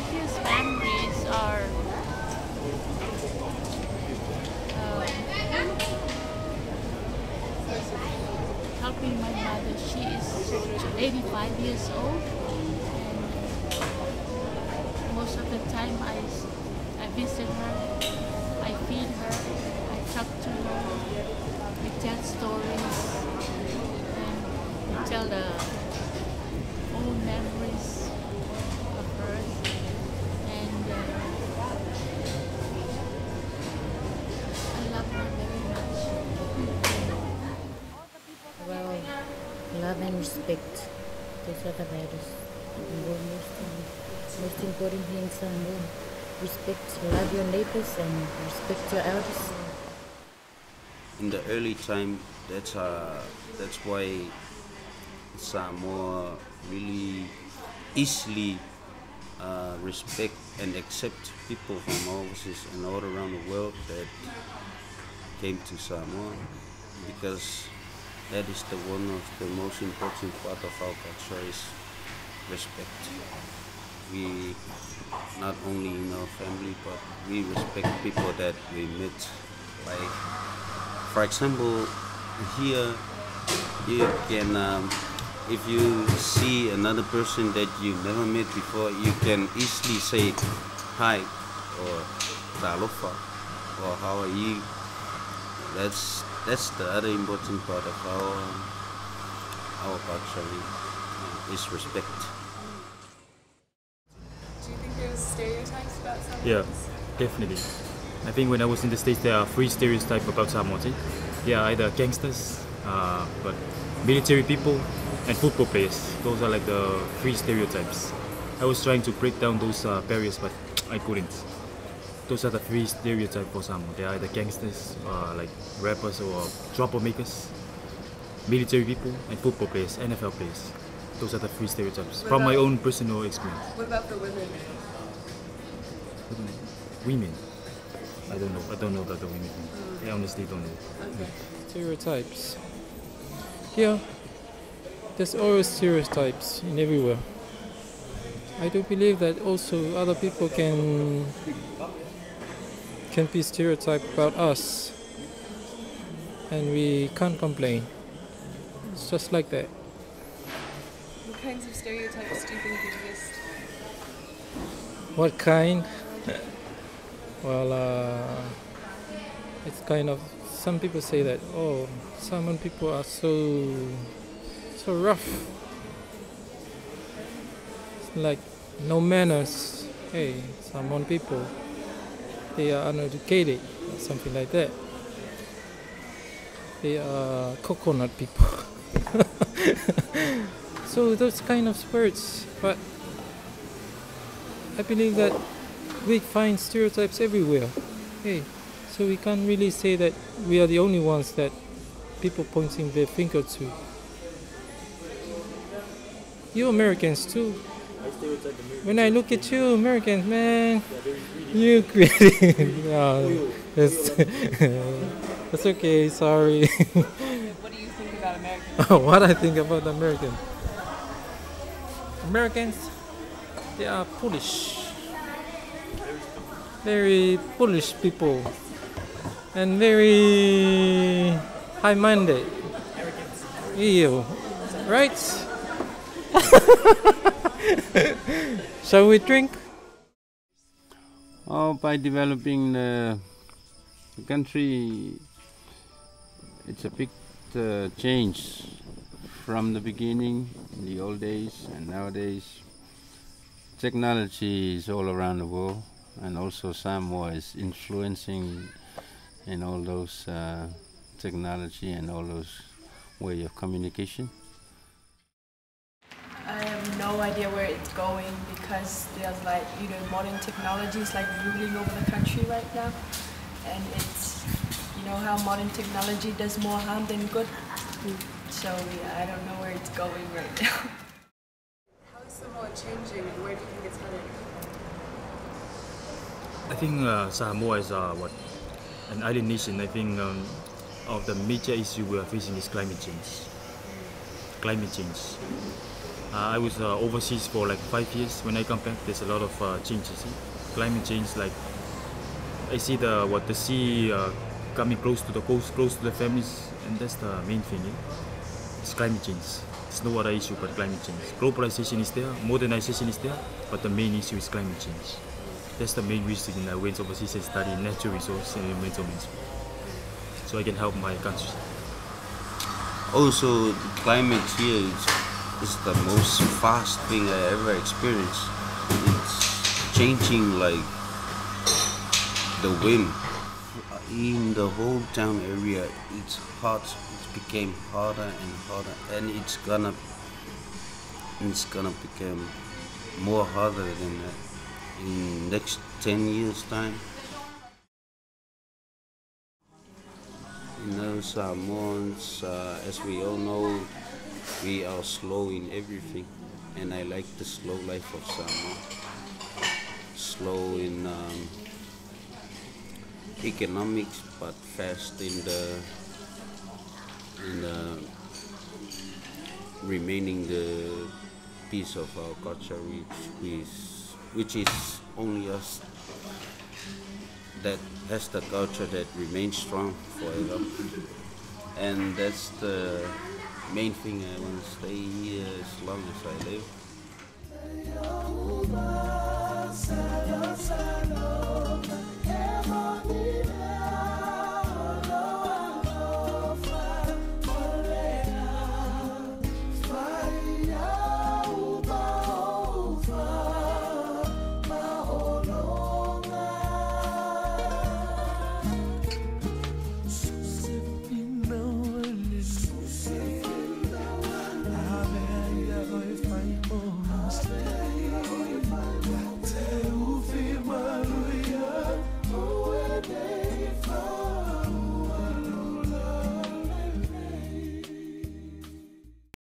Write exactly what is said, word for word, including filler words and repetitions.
happiest memories are uh, helping my mother. She is eighty-five years old, and most of the time I, I visit her, I feed her, I talk to her, we tell stories, and we tell the old memories of her, and uh, I love her very much. Well, love and respect. Those are the values. Most, most important things are more respect, love your neighbors and respect your elders. In the early time, that's uh, that's why Samoa really easily uh, respect and accept people from overseas and all around the world that came to Samoa, because that is the one of the most important part of our culture is respect. We not only in our family, but we respect people that we meet. Like, for example, here you can, um, if you see another person that you never met before, you can easily say hi or talofa or how are you. That's that's the other important part of our our culture is respect. Do you think there's stereotypes about Samoans? Yeah, definitely. I think when I was in the States, there are three stereotypes about Samoans. They are either gangsters, uh, but military people, and football players. Those are like the three stereotypes. I was trying to break down those uh, barriers, but I couldn't. Those are the three stereotypes for Samoa. They are either gangsters, uh, like rappers or troublemakers, military people, and football players, N F L players. Those are the three stereotypes What from my about- own personal experience. What about for women? Women, I don't know. I don't know about the women. I honestly don't know. Okay. Stereotypes. Yeah, there's always stereotypes in everywhere. I do believe that also other people can can be stereotyped about us, and we can't complain. It's just like that. What kinds of stereotypes do you think exist? What kind? Well, uh, it's kind of, some people say that, oh, Samoan people are so so rough. It's like no manners. Hey, Samoan people, they are uneducated, or something like that. They are coconut people. So those kind of words, but I believe that we find stereotypes everywhere. Hey, so we can't really say that we are the only ones that people pointing their finger to. You Americans too. When I look at you Americans, man, you crazy. No, that's, that's okay. Sorry. What do you think about Americans? What I think about Americans? Americans, they are foolish. Very foolish people and very high-minded. Ew, right? Shall we drink? Oh, by developing the, the country, it's a big uh, change from the beginning, in the old days and nowadays. Technology is all around the world, and also Samoa is influencing in all those uh, technology and all those way of communication. I have no idea where it's going because there's like, you know, modern technologies like ruling over the country right now, and it's, you know, how modern technology does more harm than good. So yeah, I don't know where it's going right now. How is Samoa changing and where do you think it's headed? I think uh, Samoa is uh, what an island nation. I think um, of the major issue we are facing is climate change. Climate change. Uh, I was uh, overseas for like five years. When I come back, there's a lot of uh, changes. See? Climate change, like I see the what the sea uh, coming close to the coast, close to the families, and that's the main thing. Eh? It's climate change. It's no other issue but climate change. Globalization is there, modernization is there, but the main issue is climate change. That's the main reason I went overseas and studied natural resource and environmental management, so I can help my country. Also, the climate here is, is the most fast thing I ever experienced. It's changing like the wind. In the whole town area, it's hot. It became hotter and hotter, and it's gonna, it's gonna become more hotter than that in next ten years time. You know, Samoans, uh, as we all know, we are slow in everything, and I like the slow life of Samoa. Slow in um, economics, but fast in the in the remaining the piece of our culture, which is which is only us that has the culture that remains strong forever. And that's the main thing. I want to stay here as long as I live.